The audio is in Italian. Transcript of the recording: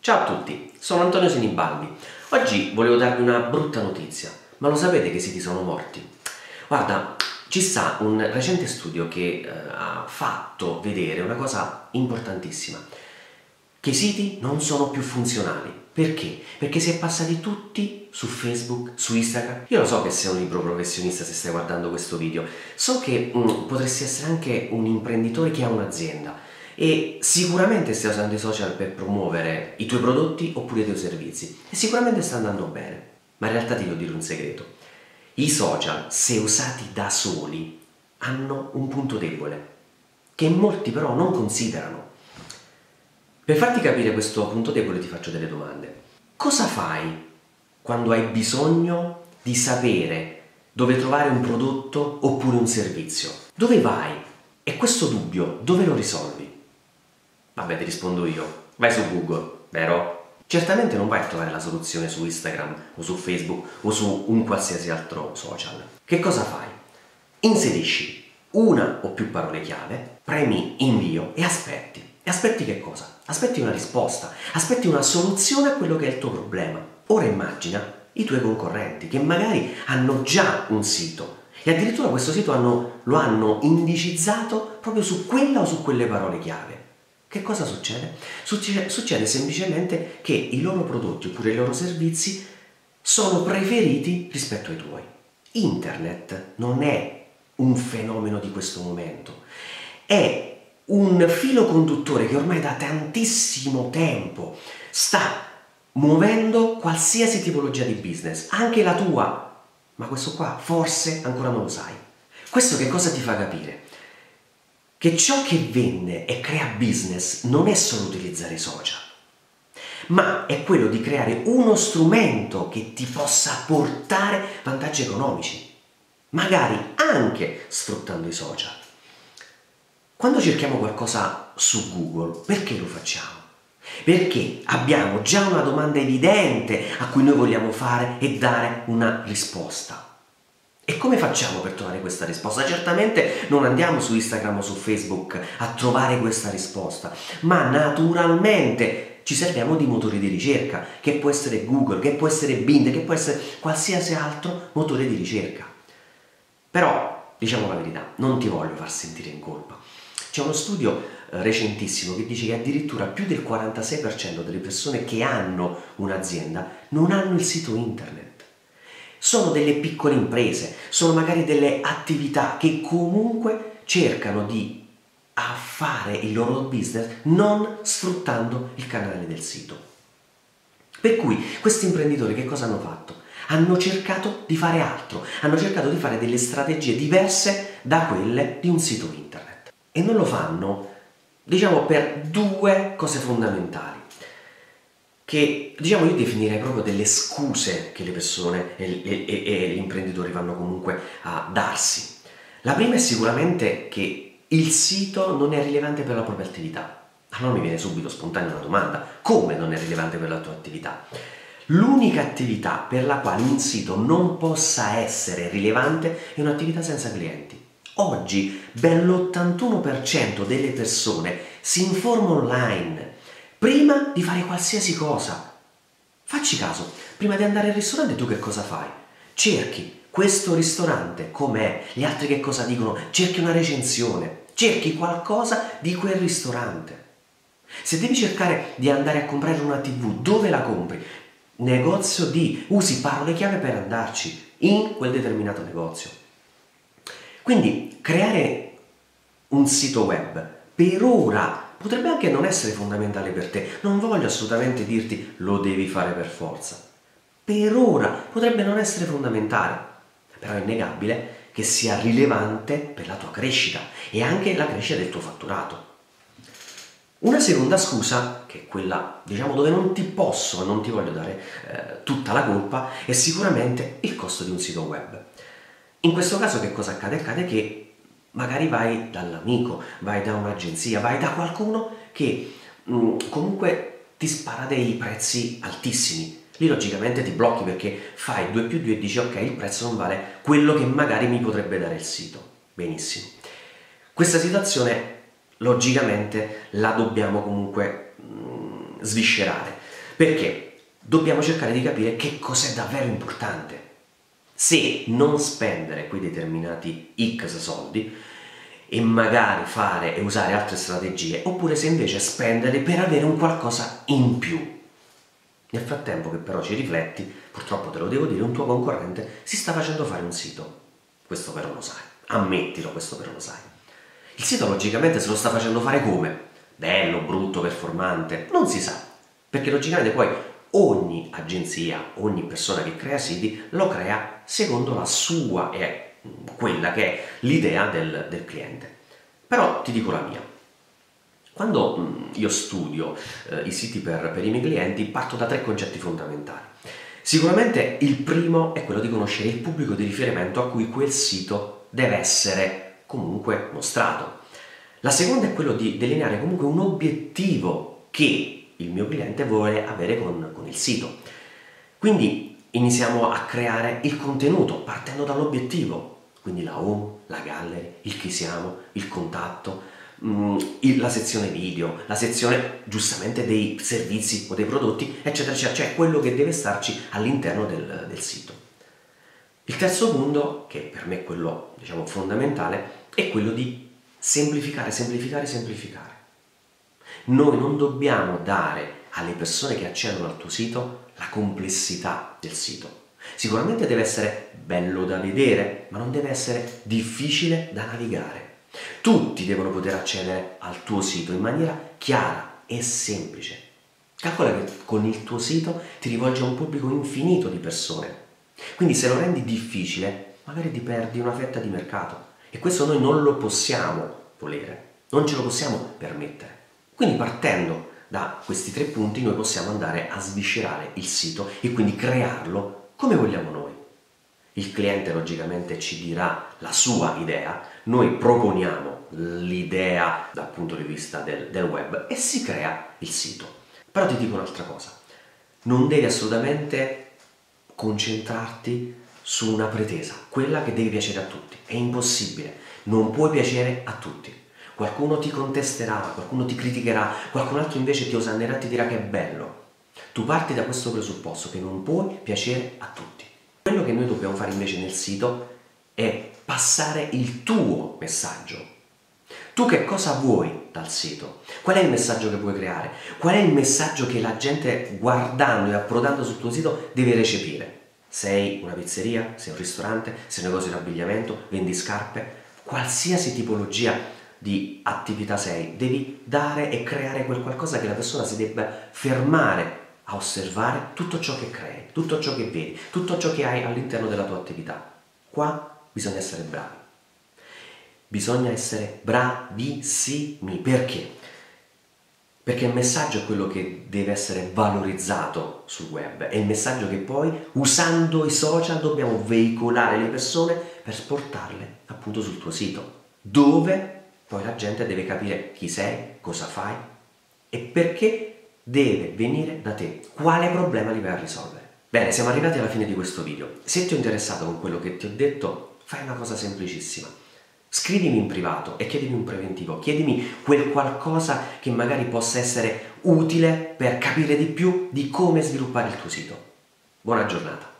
Ciao a tutti, sono Antonio Sinibaldi. Oggi volevo darvi una brutta notizia, ma lo sapete che i siti sono morti? Guarda, ci sta un recente studio che ha fatto vedere una cosa importantissima, che i siti non sono più funzionali. Perché? Perché si è passati tutti su Facebook, su Instagram. Io lo so che sei un libero professionista se stai guardando questo video, so che potresti essere anche un imprenditore che ha un'azienda e sicuramente stai usando i social per promuovere i tuoi prodotti oppure i tuoi servizi e sicuramente sta andando bene, ma in realtà ti devo dire un segreto: i social, se usati da soli, hanno un punto debole che molti però non considerano. Per farti capire questo punto debole ti faccio delle domande. Cosa fai quando hai bisogno di sapere dove trovare un prodotto oppure un servizio? Dove vai? E questo dubbio dove lo risolvi? Vabbè, ti rispondo io. Vai su Google, vero? Certamente non vai a trovare la soluzione su Instagram o su Facebook o su un qualsiasi altro social. Che cosa fai? Inserisci una o più parole chiave, premi invio e aspetti. E aspetti che cosa? Aspetti una risposta, aspetti una soluzione a quello che è il tuo problema. Ora immagina i tuoi concorrenti che magari hanno già un sito e addirittura questo sito lo hanno indicizzato proprio su quella o su quelle parole chiave. Che cosa succede? Succede semplicemente che i loro prodotti oppure i loro servizi sono preferiti rispetto ai tuoi. Internet non è un fenomeno di questo momento, è un filo conduttore che ormai da tantissimo tempo sta muovendo qualsiasi tipologia di business, anche la tua, ma questo qua forse ancora non lo sai. Questo che cosa ti fa capire? Che ciò che vende e crea business non è solo utilizzare i social, ma è quello di creare uno strumento che ti possa portare vantaggi economici, magari anche sfruttando i social. Quando cerchiamo qualcosa su Google, perché lo facciamo? Perché abbiamo già una domanda evidente a cui noi vogliamo fare e dare una risposta. E come facciamo per trovare questa risposta? Certamente non andiamo su Instagram o su Facebook a trovare questa risposta, ma naturalmente ci serviamo di motori di ricerca, che può essere Google, che può essere Bing, che può essere qualsiasi altro motore di ricerca. Però, diciamo la verità, non ti voglio far sentire in colpa. C'è uno studio recentissimo che dice che addirittura più del 46% delle persone che hanno un'azienda non hanno il sito internet. Sono delle piccole imprese, sono magari delle attività che comunque cercano di fare il loro business non sfruttando il canale del sito. Per cui questi imprenditori che cosa hanno fatto? Hanno cercato di fare altro, hanno cercato di fare delle strategie diverse da quelle di un sito internet. E non lo fanno, diciamo, per due cose fondamentali, che diciamo io definirei proprio delle scuse che le persone e gli imprenditori vanno comunque a darsi. La prima è sicuramente che il sito non è rilevante per la propria attività. Allora mi viene subito spontanea una domanda: come non è rilevante per la tua attività? L'unica attività per la quale un sito non possa essere rilevante è un'attività senza clienti. Oggi ben l'81% delle persone si informa online prima di fare qualsiasi cosa. Facci caso, prima di andare al ristorante tu che cosa fai? Cerchi questo ristorante com'è, gli altri che cosa dicono, cerchi una recensione, cerchi qualcosa di quel ristorante. Se devi cercare di andare a comprare una TV, dove la compri? Negozio di, usi parole chiave per andarci in quel determinato negozio. Quindi creare un sito web per ora potrebbe anche non essere fondamentale per te, non voglio assolutamente dirti lo devi fare per forza. Per ora potrebbe non essere fondamentale, però è innegabile che sia rilevante per la tua crescita e anche la crescita del tuo fatturato. Una seconda scusa, che è quella, diciamo, dove non ti posso e non ti voglio dare tutta la colpa, è sicuramente il costo di un sito web. In questo caso che cosa accade? Accade che magari vai dall'amico, vai da un'agenzia, vai da qualcuno che comunque ti spara dei prezzi altissimi. Lì logicamente ti blocchi perché fai 2 più 2 e dici ok, il prezzo non vale quello che magari mi potrebbe dare il sito. Benissimo. Questa situazione logicamente la dobbiamo comunque sviscerare. Perché dobbiamo cercare di capire che cos'è davvero importante. Se non spendere quei determinati X soldi e magari fare e usare altre strategie, oppure se invece spenderli per avere un qualcosa in più. Nel frattempo che però ci rifletti, purtroppo te lo devo dire, un tuo concorrente si sta facendo fare un sito. Questo però lo sai, ammettilo, questo però lo sai. Il sito logicamente se lo sta facendo fare come? Bello, brutto, performante? Non si sa, perché logicamente poi ogni agenzia, ogni persona che crea siti lo crea secondo la sua e quella che è l'idea del cliente. Però ti dico la mia. Quando io studio i siti per i miei clienti parto da 3 concetti fondamentali. Sicuramente il primo è quello di conoscere il pubblico di riferimento a cui quel sito deve essere comunque mostrato. La seconda è quello di delineare comunque un obiettivo che il mio cliente vuole avere con il sito. Quindi iniziamo a creare il contenuto partendo dall'obiettivo, quindi la home, la gallery, il chi siamo, il contatto, la sezione video, la sezione giustamente dei servizi o dei prodotti, eccetera, eccetera, cioè quello che deve starci all'interno del sito. Il terzo punto, che per me è quello diciamo fondamentale, è quello di semplificare, semplificare, semplificare. Noi non dobbiamo dare alle persone che accedono al tuo sito la complessità del sito. Sicuramente deve essere bello da vedere, ma non deve essere difficile da navigare. Tutti devono poter accedere al tuo sito in maniera chiara e semplice. Calcola che con il tuo sito ti rivolgi a un pubblico infinito di persone. Quindi se lo rendi difficile, magari ti perdi una fetta di mercato. E questo noi non lo possiamo volere, non ce lo possiamo permettere. Quindi partendo da questi 3 punti noi possiamo andare a sviscerare il sito e quindi crearlo come vogliamo noi. Il cliente logicamente ci dirà la sua idea, noi proponiamo l'idea dal punto di vista del web e si crea il sito. Però ti dico un'altra cosa, non devi assolutamente concentrarti su una pretesa, quella che devi piacere a tutti. È impossibile, non puoi piacere a tutti. Qualcuno ti contesterà, qualcuno ti criticherà, qualcun altro invece ti osannerà e ti dirà che è bello. Tu parti da questo presupposto che non puoi piacere a tutti. Quello che noi dobbiamo fare invece nel sito è passare il tuo messaggio. Tu che cosa vuoi dal sito? Qual è il messaggio che vuoi creare? Qual è il messaggio che la gente guardando e approdando sul tuo sito deve recepire? Sei una pizzeria? Sei un ristorante? Sei un negozio di abbigliamento? Vendi scarpe? Qualsiasi tipologia di attività sei, devi dare e creare quel qualcosa che la persona si debba fermare a osservare tutto ciò che crei, tutto ciò che vedi, tutto ciò che hai all'interno della tua attività. Qua bisogna essere bravi. Bisogna essere bravissimi. Perché? Perché il messaggio è quello che deve essere valorizzato sul web, è il messaggio che poi, usando i social, dobbiamo veicolare alle persone per portarle appunto sul tuo sito, dove poi la gente deve capire chi sei, cosa fai e perché deve venire da te, quale problema li vai a risolvere. Bene, siamo arrivati alla fine di questo video. Se ti ho interessato con quello che ti ho detto, fai una cosa semplicissima. Scrivimi in privato e chiedimi un preventivo, chiedimi quel qualcosa che magari possa essere utile per capire di più di come sviluppare il tuo sito. Buona giornata!